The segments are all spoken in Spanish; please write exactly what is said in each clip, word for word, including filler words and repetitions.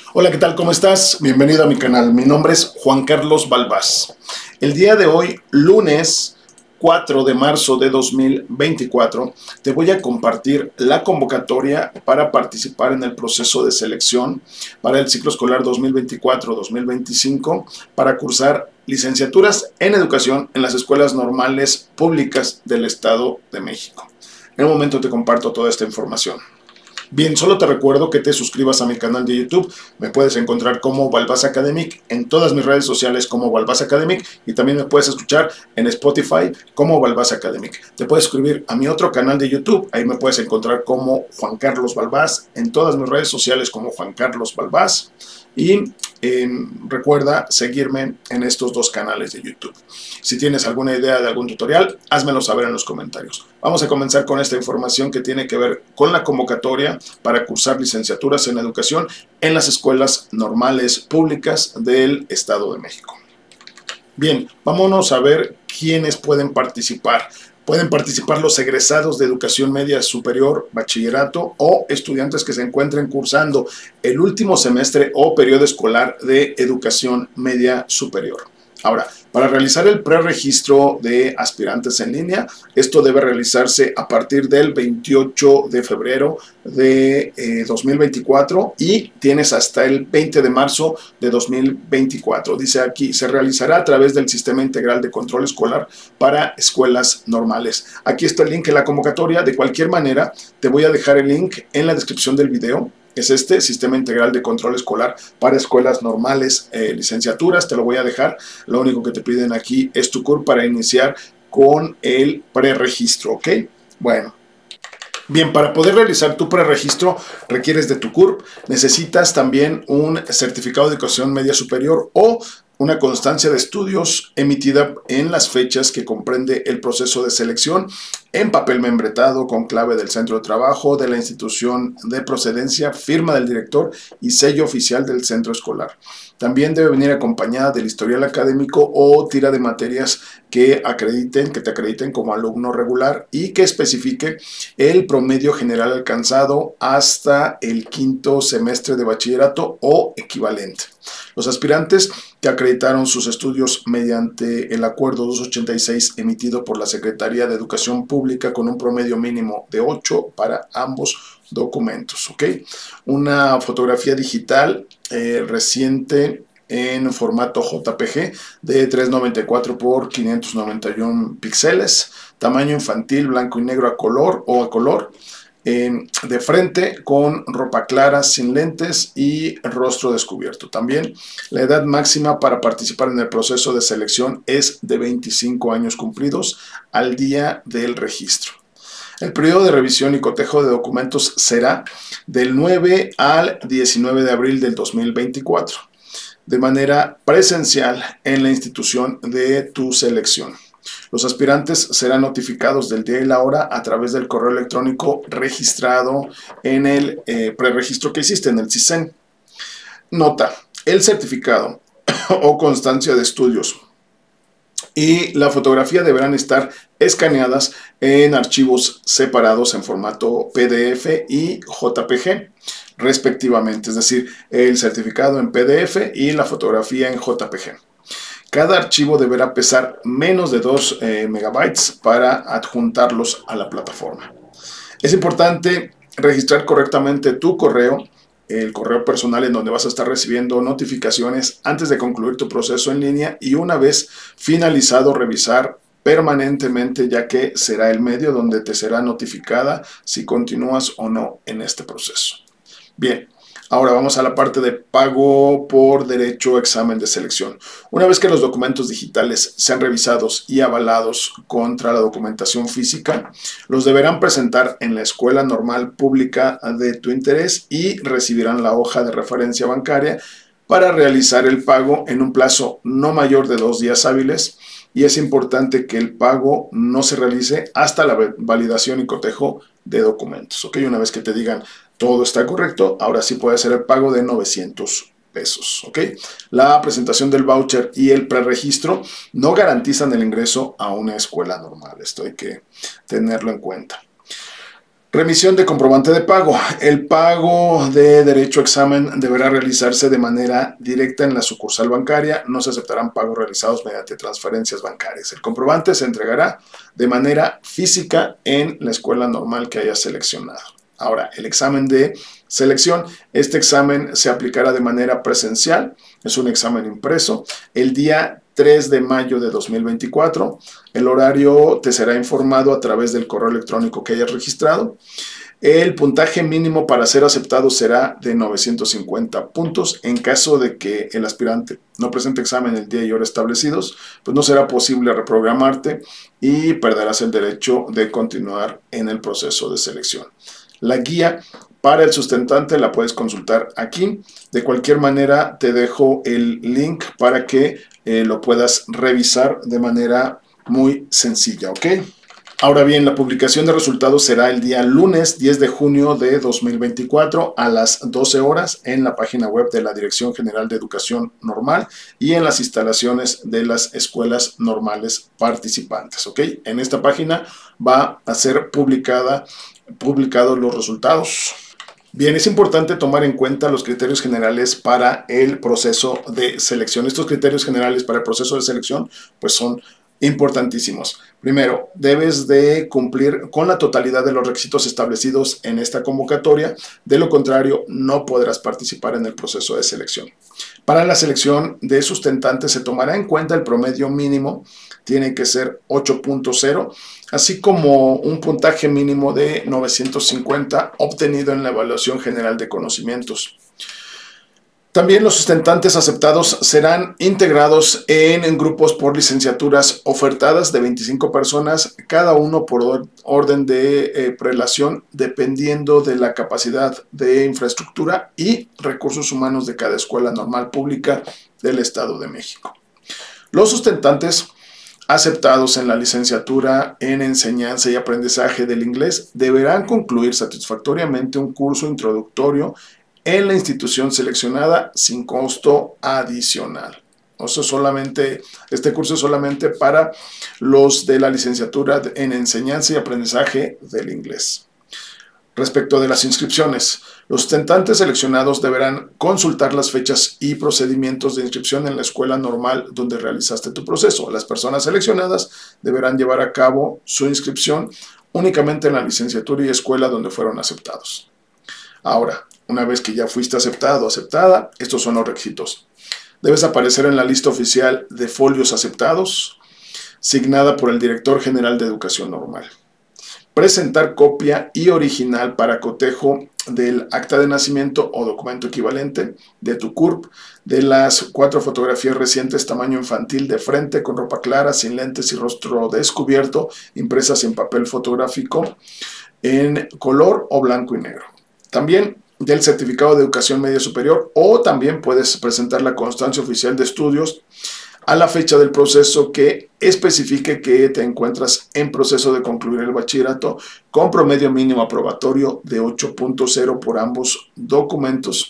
Hola, ¿qué tal? ¿Cómo estás? Bienvenido a mi canal. Mi nombre es Juan Carlos Balbás. El día de hoy, lunes cuatro de marzo de dos mil veinticuatro, te voy a compartir la convocatoria para participar en el proceso de selección para el ciclo escolar dos mil veinticuatro dos mil veinticinco para cursar licenciaturas en educación en las escuelas normales públicas del Estado de México. En un momento te comparto toda esta información. Bien, solo te recuerdo que te suscribas a mi canal de YouTube. Me puedes encontrar como Balbás Academic, en todas mis redes sociales como Balbás Academic, y también me puedes escuchar en Spotify como Balbás Academic. Te puedes suscribir a mi otro canal de YouTube, ahí me puedes encontrar como Juan Carlos Balbás, en todas mis redes sociales como Juan Carlos Balbás. Y eh, recuerda seguirme en estos dos canales de YouTube. Si tienes alguna idea de algún tutorial, házmelo saber en los comentarios. Vamos a comenzar con esta información que tiene que ver con la convocatoria para cursar licenciaturas en educación en las escuelas normales públicas del Estado de México. Bien, vámonos a ver quiénes pueden participar. Pueden participar los egresados de educación media superior, bachillerato o estudiantes que se encuentren cursando el último semestre o periodo escolar de educación media superior. Ahora, para realizar el preregistro de aspirantes en línea, esto debe realizarse a partir del veintiocho de febrero de eh, dos mil veinticuatro y tienes hasta el veinte de marzo de dos mil veinticuatro. Dice aquí, se realizará a través del Sistema Integral de Control Escolar para Escuelas Normales. Aquí está el link en la convocatoria. De cualquier manera, te voy a dejar el link en la descripción del video. Es este Sistema Integral de Control Escolar para Escuelas Normales, eh, licenciaturas, te lo voy a dejar. Lo único que te piden aquí es tu C U R para iniciar con el preregistro, ¿ok? Bueno. Bien, para poder realizar tu preregistro requieres de tu C U R P, necesitas también un certificado de educación media superior o una constancia de estudios emitida en las fechas que comprende el proceso de selección en papel membretado con clave del centro de trabajo, de la institución de procedencia, firma del director y sello oficial del centro escolar. También debe venir acompañada del historial académico o tira de materias que acrediten, que te acrediten como alumno regular y que especifique el promedio general alcanzado hasta el quinto semestre de bachillerato o equivalente. Los aspirantes que acreditaron sus estudios mediante el acuerdo doscientos ochenta y seis emitido por la Secretaría de Educación Pública con un promedio mínimo de ocho para ambos documentos, ¿ok? Una fotografía digital eh, reciente en formato J P G de trescientos noventa y cuatro por quinientos noventa y uno píxeles, tamaño infantil, blanco y negro a color o a color, eh, de frente con ropa clara, sin lentes y rostro descubierto. También la edad máxima para participar en el proceso de selección es de veinticinco años cumplidos al día del registro. El periodo de revisión y cotejo de documentos será del nueve al diecinueve de abril del dos mil veinticuatro, de manera presencial en la institución de tu selección. Los aspirantes serán notificados del día y la hora a través del correo electrónico registrado en el eh, preregistro que hiciste en el CISEN. Nota, el certificado o constancia de estudios y la fotografía deberán estar escaneadas en archivos separados en formato P D F y J P G respectivamente, es decir, el certificado en P D F y la fotografía en J P G. Cada archivo deberá pesar menos de dos eh, megabytes para adjuntarlos a la plataforma. Es importante registrar correctamente tu correo, el correo personal en donde vas a estar recibiendo notificaciones antes de concluir tu proceso en línea y una vez finalizado revisar permanentemente, ya que será el medio donde te será notificada si continúas o no en este proceso. Bien, ahora vamos a la parte de pago por derecho examen de selección. Una vez que los documentos digitales sean revisados y avalados contra la documentación física, los deberán presentar en la escuela normal pública de tu interés y recibirán la hoja de referencia bancaria para realizar el pago en un plazo no mayor de dos días hábiles. Y es importante que el pago no se realice hasta la validación y cotejo de documentos. ¿Ok? Una vez que te digan todo está correcto, ahora sí puede hacer el pago de novecientos pesos. ¿Ok? La presentación del voucher y el preregistro no garantizan el ingreso a una escuela normal. Esto hay que tenerlo en cuenta. Remisión de comprobante de pago. El pago de derecho a examen deberá realizarse de manera directa en la sucursal bancaria. No se aceptarán pagos realizados mediante transferencias bancarias. El comprobante se entregará de manera física en la escuela normal que haya seleccionado. Ahora, el examen de selección. Este examen se aplicará de manera presencial. Es un examen impreso. El día tres de mayo de dos mil veinticuatro. El horario te será informado a través del correo electrónico que hayas registrado. El puntaje mínimo para ser aceptado será de novecientos cincuenta puntos. En caso de que el aspirante no presente examen el día y hora establecidos, pues no será posible reprogramarte y perderás el derecho de continuar en el proceso de selección. La guía para el sustentante la puedes consultar aquí. De cualquier manera, te dejo el link para que eh, lo puedas revisar de manera muy sencilla, ¿ok? Ahora bien, la publicación de resultados será el día lunes diez de junio de dos mil veinticuatro a las doce horas en la página web de la Dirección General de Educación Normal y en las instalaciones de las escuelas normales participantes, ¿ok? En esta página va a ser publicada, publicados los resultados. Bien, es importante tomar en cuenta los criterios generales para el proceso de selección. Estos criterios generales para el proceso de selección pues son importantísimos. Primero, debes de cumplir con la totalidad de los requisitos establecidos en esta convocatoria. De lo contrario, no podrás participar en el proceso de selección. Para la selección de sustentantes se tomará en cuenta el promedio mínimo, tiene que ser ocho punto cero, así como un puntaje mínimo de novecientos cincuenta obtenido en la evaluación general de conocimientos. También los sustentantes aceptados serán integrados en grupos por licenciaturas ofertadas de veinticinco personas, cada uno por orden de eh, prelación, dependiendo de la capacidad de infraestructura y recursos humanos de cada escuela normal pública del Estado de México. Los sustentantes aceptados en la licenciatura en enseñanza y aprendizaje del inglés deberán concluir satisfactoriamente un curso introductorio en la institución seleccionada sin costo adicional. O sea, solamente, este curso es solamente para los de la licenciatura en enseñanza y aprendizaje del inglés. Respecto de las inscripciones, los sustentantes seleccionados deberán consultar las fechas y procedimientos de inscripción en la escuela normal donde realizaste tu proceso. Las personas seleccionadas deberán llevar a cabo su inscripción únicamente en la licenciatura y escuela donde fueron aceptados. Ahora, una vez que ya fuiste aceptado o aceptada, estos son los requisitos. Debes aparecer en la lista oficial de folios aceptados, signada por el Director General de Educación Normal. Presentar copia y original para cotejo del acta de nacimiento o documento equivalente, de tu C U R P, de las cuatro fotografías recientes tamaño infantil de frente, con ropa clara, sin lentes y rostro descubierto, impresas en papel fotográfico en color o blanco y negro. También del certificado de educación media superior, o también puedes presentar la constancia oficial de estudios a la fecha del proceso que especifique que te encuentras en proceso de concluir el bachillerato con promedio mínimo aprobatorio de ocho punto cero por ambos documentos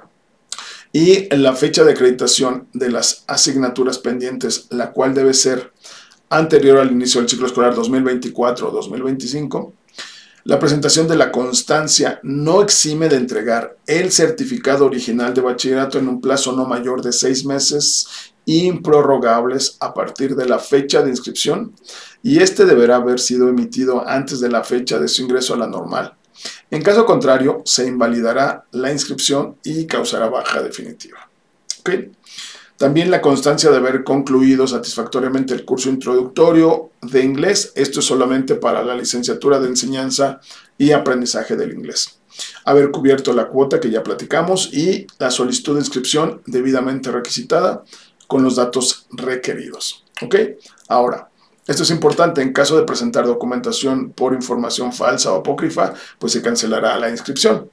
y la fecha de acreditación de las asignaturas pendientes, la cual debe ser anterior al inicio del ciclo escolar dos mil veinticuatro dos mil veinticinco. La presentación de la constancia no exime de entregar el certificado original de bachillerato en un plazo no mayor de seis meses improrrogables a partir de la fecha de inscripción, y este deberá haber sido emitido antes de la fecha de su ingreso a la normal. En caso contrario, se invalidará la inscripción y causará baja definitiva. ¿Okay? También la constancia de haber concluido satisfactoriamente el curso introductorio de inglés. Esto es solamente para la licenciatura de enseñanza y aprendizaje del inglés. Haber cubierto la cuota que ya platicamos y la solicitud de inscripción debidamente requisitada con los datos requeridos. ¿Ok? Ahora, esto es importante. En caso de presentar documentación por información falsa o apócrifa, pues se cancelará la inscripción.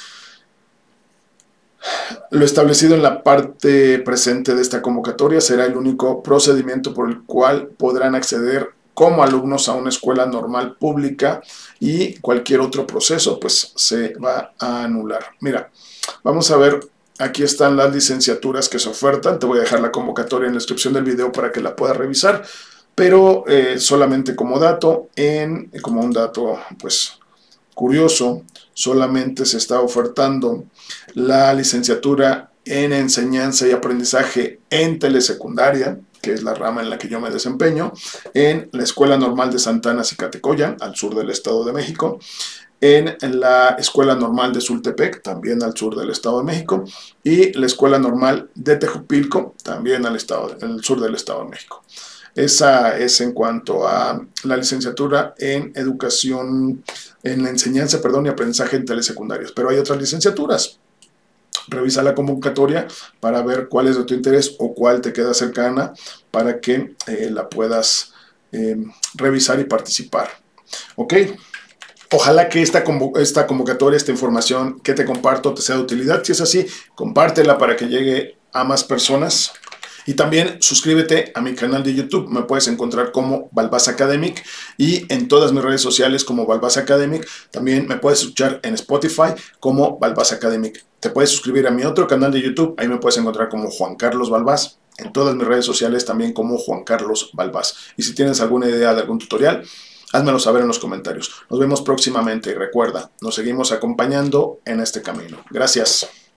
Lo establecido en la parte presente de esta convocatoria será el único procedimiento por el cual podrán acceder como alumnos a una escuela normal pública, y cualquier otro proceso pues se va a anular. Mira, vamos a ver, aquí están las licenciaturas que se ofertan. Te voy a dejar la convocatoria en la descripción del video para que la puedas revisar, pero eh, solamente como dato, en, como un dato pues curioso, solamente se está ofertando la licenciatura en enseñanza y aprendizaje en telesecundaria, que es la rama en la que yo me desempeño, en la Escuela Normal de Santana Cicatecoya, al sur del Estado de México, en la Escuela Normal de Sultepec, también al sur del Estado de México, y la Escuela Normal de Tejupilco, también al, estado, al sur del Estado de México. Esa es en cuanto a la licenciatura en educación, en la enseñanza, perdón, y aprendizaje en telesecundarias. Pero hay otras licenciaturas. Revisa la convocatoria para ver cuál es de tu interés o cuál te queda cercana para que eh, la puedas eh, revisar y participar. ¿Ok? Ojalá que esta, convo esta convocatoria, esta información que te comparto te sea de utilidad. Si es así, compártela para que llegue a más personas. Y también suscríbete a mi canal de YouTube. Me puedes encontrar como Balbás Academic y en todas mis redes sociales como Balbás Academic. También me puedes escuchar en Spotify como Balbás Academic. Te puedes suscribir a mi otro canal de YouTube. Ahí me puedes encontrar como Juan Carlos Balbás. En todas mis redes sociales también como Juan Carlos Balbás. Y si tienes alguna idea de algún tutorial, házmelo saber en los comentarios. Nos vemos próximamente y recuerda, nos seguimos acompañando en este camino. Gracias.